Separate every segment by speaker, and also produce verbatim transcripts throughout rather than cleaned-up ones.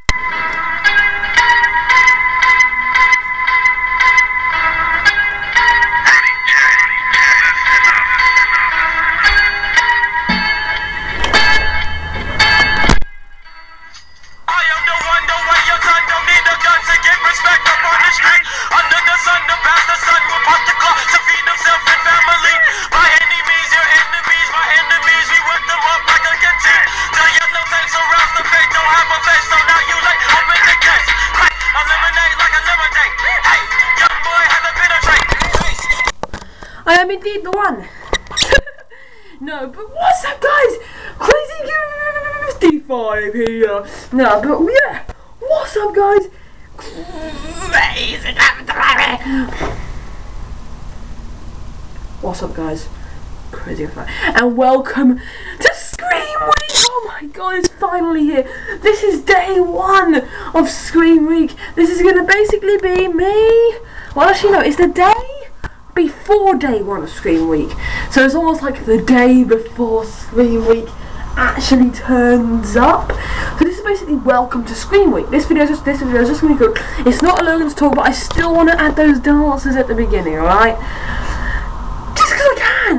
Speaker 1: I am indeed the one. No, but what's up, guys? Crazy fifty-five here. No, but yeah, what's up, guys? Crazy What's up, guys? Crazy and welcome to Scream Week. Oh my god, it's finally here. This is day one of Scream Week. This is gonna basically be me. Well, actually, no, it's the day before day one of Scream Week. So it's almost like the day before Scream Week actually turns up. So this is basically welcome to Scream Week. This video is just this video is just gonna be good. It's not a Logan's talk, but I still want to add those dances at the beginning, alright? Just because I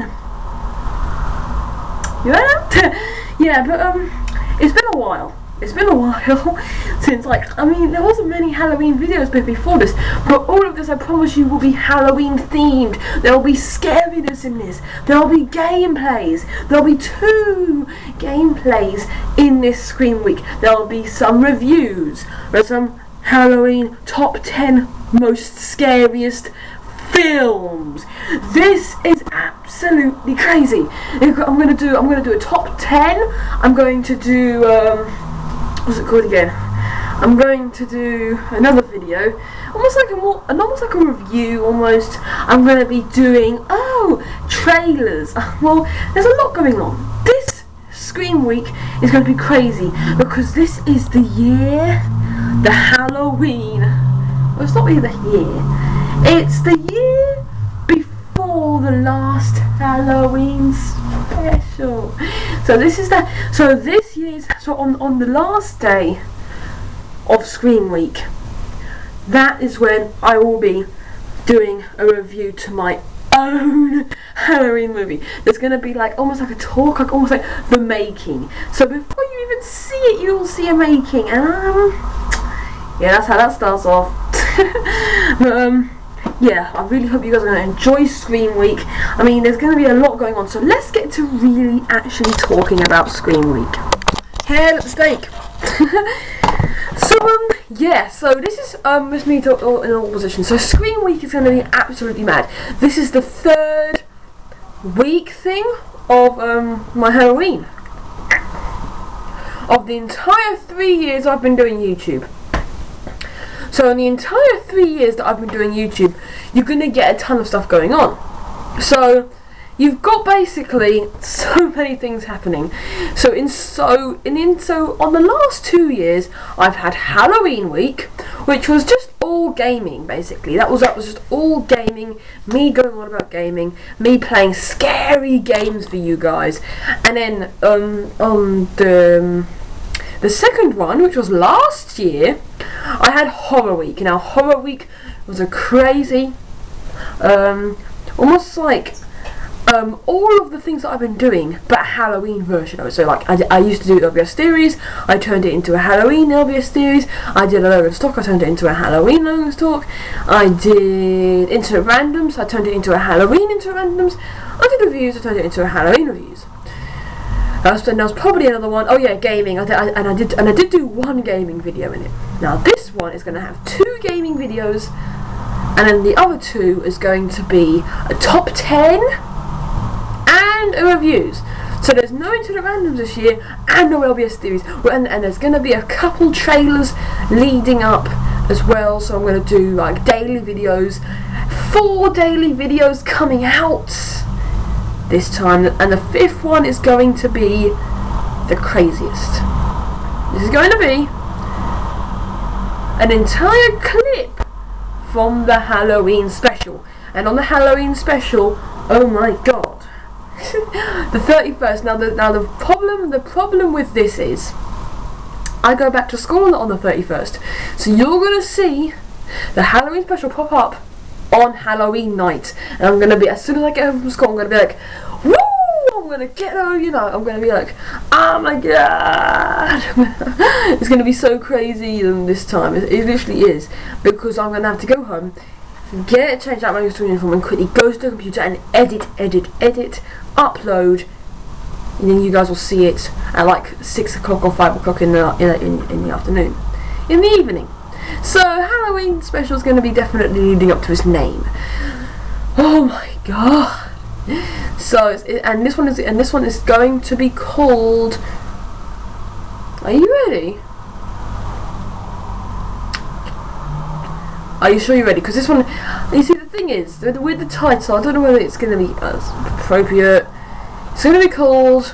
Speaker 1: can. Yeah? Yeah, but um it's been a while. It's been a while since, like, I mean, there wasn't many Halloween videos before this, but all of this, I promise you, will be Halloween themed. There will be scariness in this. There will be gameplays. There will be two gameplays in this Scream Week. There will be some reviews. There's some Halloween top ten most scariest films. This is absolutely crazy. I'm gonna do. I'm gonna do a top ten. I'm going to do. Um, What's it called again? I'm going to do another video, almost like a more, almost like a review. Almost, I'm going to be doing oh trailers. Well, there's a lot going on. This Scream Week is going to be crazy because this is the year, the Halloween. Well, it's not really the year. It's the year before the last Halloween special. So this is the so this year's so on on the last day of Scream Week, that is when I will be doing a review to my own Halloween movie. There's gonna be like almost like a talk, like almost like the making. So before you even see it, you'll see a making, and um, yeah, that's how that starts off. But, um. Yeah, I really hope you guys are going to enjoy Scream Week. I mean, there's going to be a lot going on, so let's get to really actually talking about Scream Week. Hair at the stake. So, um, yeah, so this is, um, just me to, uh, in all positions. So Scream Week is going to be absolutely mad. This is the third week thing of, um, my Halloween. Of the entire three years I've been doing YouTube. So in the entire three years that I've been doing YouTube, you're going to get a ton of stuff going on. So you've got basically so many things happening. So in so in, in so on the last two years, I've had Halloween week, which was just all gaming basically. That was that was just all gaming, me going on about gaming, me playing scary games for you guys. And then um on the um, the second one, which was last year, I had Horror Week. Now, Horror Week was a crazy, um, almost like um, all of the things that I've been doing, but a Halloween version of it. So, like, I, I used to do L B S series, I turned it into a Halloween L B S series. I did a Logan's Talk, I turned it into a Halloween Logan's Talk. I did Internet Randoms, I turned it into a Halloween Internet Randoms. I did reviews, I turned it into a Halloween Reviews. That was, and there was probably another one. Oh yeah, gaming. I did, I, and I did, and I did do one gaming video in it. Now this one is going to have two gaming videos, and then the other two is going to be a top ten and a reviews. So there's no Internet Randoms this year, and no L B S series, and, and there's going to be a couple trailers leading up as well. So I'm going to do like daily videos, four daily videos coming out this time, and the fifth one is going to be the craziest. This is going to be an entire clip from the Halloween special, and on the Halloween special, oh my god, the thirty-first. Now the now the problem the problem with this is I go back to school on the thirty-first. So you're going to see the Halloween special pop up on Halloween night. And I'm going to be, as soon as I get home from school, I'm going to be like, woo! I'm going to get her, you know, I'm going to be like, oh my god. It's going to be so crazy this time. It, it literally is. Because I'm going to have to go home, get it changed out my school uniform, and quickly go to the computer and edit, edit, edit, upload. And then you guys will see it at like six o'clock or five o'clock in the in, in the afternoon, in the evening. So Halloween special is going to be definitely leading up to its name. Oh my god! So it's, it, and this one is and this one is going to be called. Are you ready? Are you sure you're ready? Because this one, you see, the thing is with, with the title, I don't know whether it's going to be uh, appropriate. It's going to be called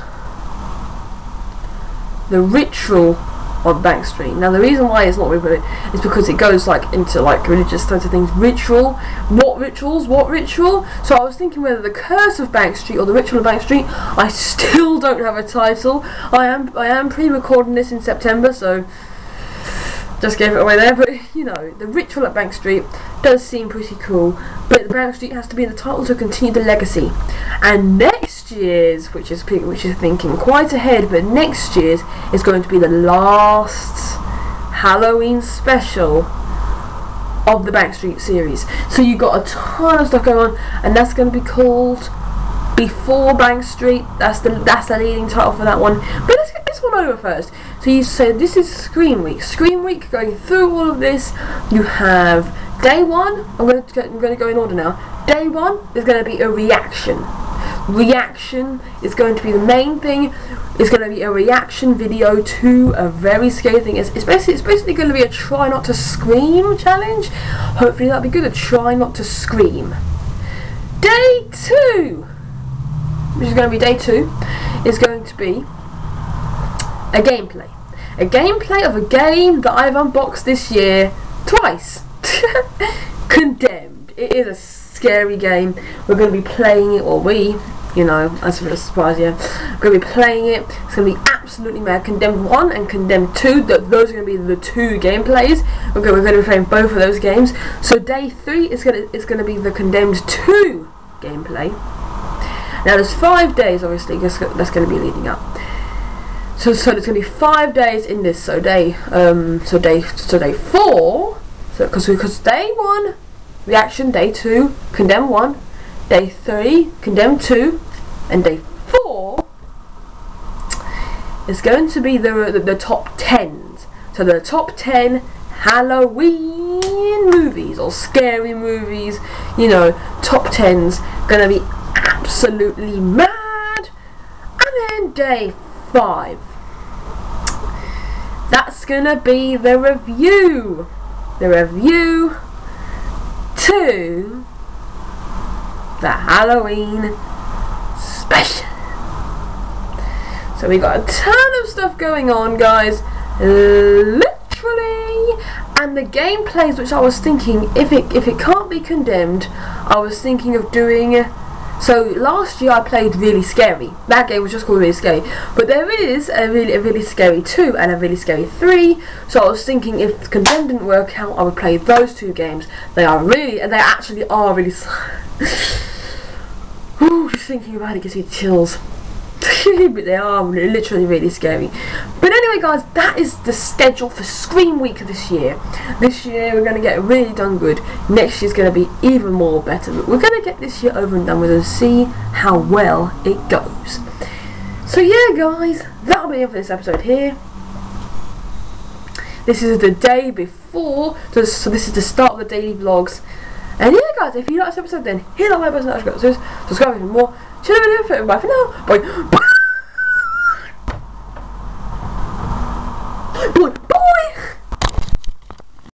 Speaker 1: The Ritual on Bank Street. Now the reason why it's not really is because it goes like into like religious types of things. Ritual, what rituals, what ritual? So I was thinking whether The Curse of Bank Street or The Ritual of Bank Street. I still don't have a title. I am I am pre-recording this in September, so just gave it away there. But you know, The Ritual at Bank Street does seem pretty cool, but the Bank Street has to be in the title to continue the legacy. And next year's, which is which is thinking quite ahead, but next year's is going to be the last Halloween special of the Bank Street series. So you got a ton of stuff going on, and that's going to be called Before Bank Street. That's the that's the leading title for that one. But let's get this one over first. So you said this is Scream Week. Scream Week, going through all of this. You have day one. I'm going to I'm going to go in order now. Day one is going to be a reaction. Reaction is going to be the main thing. It's going to be a reaction video to a very scary thing. It's, it's basically it's basically going to be a try not to scream challenge. Hopefully that'll be good. A try not to scream. Day two, which is going to be day two, is going to be a gameplay. A gameplay of a game that I've unboxed this year twice. Condemned. It is a scary game. We're going to be playing it, or we, you know, as for a surprise, yeah. We're going to be playing it. It's going to be absolutely mad. Condemned one and Condemned two. Th those are going to be the two gameplays. Okay, we're going to be playing both of those games. So day three is going to it's going to be the Condemned two gameplay. Now there's five days, obviously, that's going to be leading up. So, so there's going to be five days in this. So day, um, so day, so day four. So because because day one, reaction. Day two, Condemn one. Day three, Condemn two, and day four is going to be the the, the top tens. So the top ten Halloween movies or scary movies. You know, top tens. Going to be absolutely mad. And then day five, that's gonna be the review the review to the Halloween special. So we got a ton of stuff going on, guys, literally. And the gameplays, which I was thinking, if it if it can't be Condemned, I was thinking of doing. So last year I played Really Scary. That game was just called Really Scary. But there is a really, a really Scary two and a Really Scary three. So I was thinking if Condemned didn't work out, I would play those two games. They are really, they actually are really. Ooh, just thinking about it gives me chills. But they are literally really scary. But anyway, guys, that is the schedule for Scream Week this year. This year we're going to get really done good. Next year's going to be even more better. But we're going to get this year over and done with and see how well it goes. So yeah, guys, that'll be it for this episode here. This is the day before, so this, so this is the start of the daily vlogs. And yeah, guys, if you like this episode, then hit that like button, subscribe for more. Chill out, bye for now. Bye.